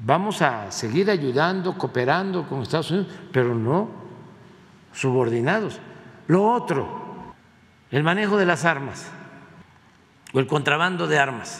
vamos a seguir ayudando, cooperando con Estados Unidos, pero no subordinados. Lo otro, el manejo de las armas o el contrabando de armas.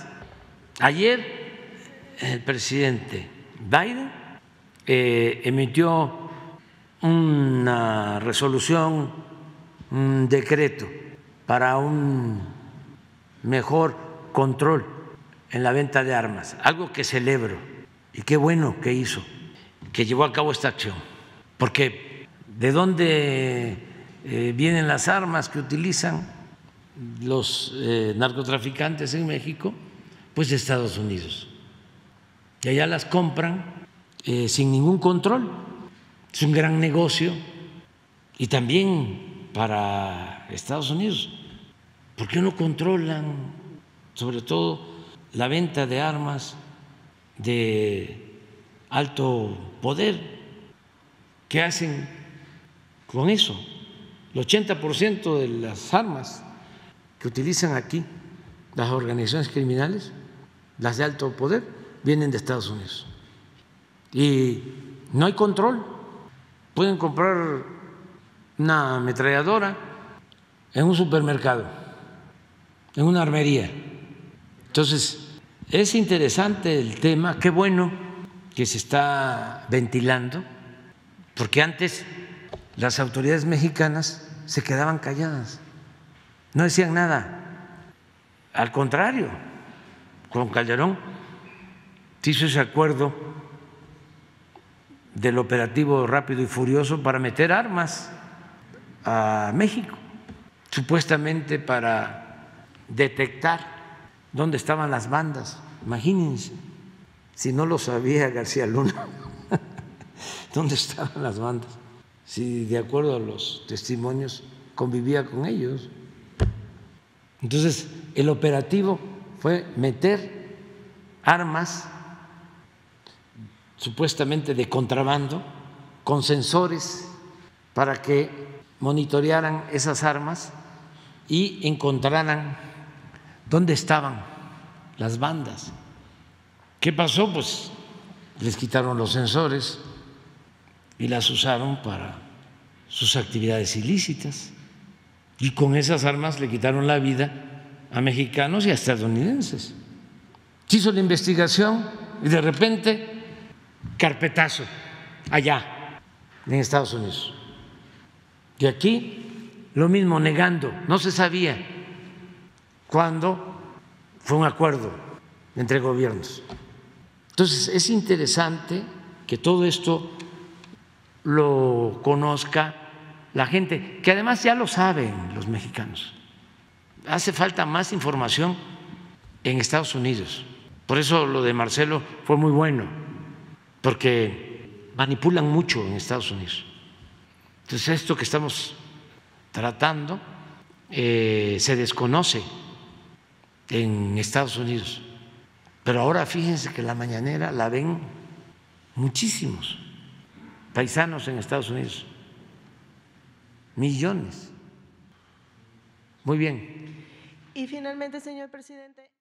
Ayer el presidente Biden emitió una resolución, un decreto para un mejor control en la venta de armas, algo que celebro y qué bueno que hizo, que llevó a cabo esta acción, porque ¿de dónde vienen las armas que utilizan los narcotraficantes en México? Pues de Estados Unidos, y allá las compran sin ningún control. Es un gran negocio y también para Estados Unidos, ¿por qué no controlan sobre todo la venta de armas de alto poder? ¿Qué hacen con eso? El 80% de las armas que utilizan aquí las organizaciones criminales, las de alto poder, vienen de Estados Unidos y no hay control. Pueden comprar una ametralladora en un supermercado, en una armería. Entonces, es interesante el tema, qué bueno que se está ventilando, porque antes las autoridades mexicanas se quedaban calladas, no decían nada. Al contrario, con Calderón se hizo ese acuerdo del operativo Rápido y Furioso para meter armas a México, supuestamente para detectar dónde estaban las bandas. Imagínense, si no lo sabía García Luna, dónde estaban las bandas, si de acuerdo a los testimonios convivía con ellos. Entonces, el operativo fue meter armas supuestamente de contrabando, con sensores para que monitorearan esas armas y encontraran dónde estaban las bandas. ¿Qué pasó? Pues les quitaron los sensores y las usaron para sus actividades ilícitas, y con esas armas le quitaron la vida a mexicanos y a estadounidenses. Se hizo la investigación y de repente carpetazo allá en Estados Unidos. Y aquí lo mismo, negando, no se sabía cuándo fue un acuerdo entre gobiernos. Entonces es interesante que todo esto lo conozca la gente, que además ya lo saben los mexicanos. Hace falta más información en Estados Unidos. Por eso lo de Marcelo fue muy bueno, porque manipulan mucho en Estados Unidos. Entonces esto que estamos tratando se desconoce en Estados Unidos, pero ahora fíjense que la mañanera la ven muchísimos paisanos en Estados Unidos, millones. Muy bien. Y finalmente, señor presidente.